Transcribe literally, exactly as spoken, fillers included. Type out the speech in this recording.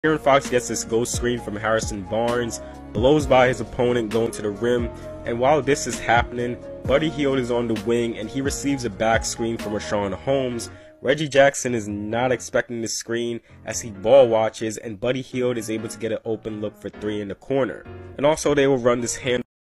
De'Aaron Fox gets this ghost screen from Harrison Barnes, blows by his opponent going to the rim, and while this is happening, Buddy Hield is on the wing and he receives a back screen from Richaun Holmes. Reggie Jackson is not expecting the screen as he ball watches, and Buddy Hield is able to get an open look for three in the corner. And also they will run this hand